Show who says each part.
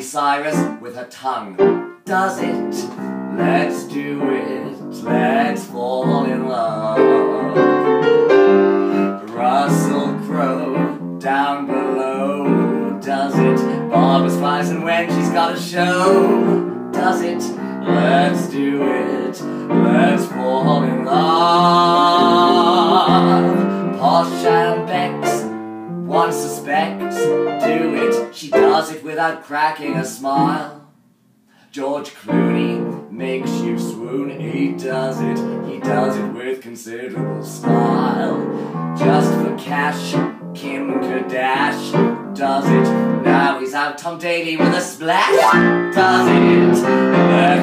Speaker 1: Miley Cyrus with her tongue does it. Let's do it, let's fall in love. Russell Crowe down below does it. Barbra Streisand when she's got a show does it. Let's do it, let's fall in love. Posh and Bex, one suspects, do it. She does it without cracking a smile. George Clooney makes you swoon, he does it with considerable style. Just for cash, Kim Kardashian does it. Now he's out Tom Daley with a splash, does it.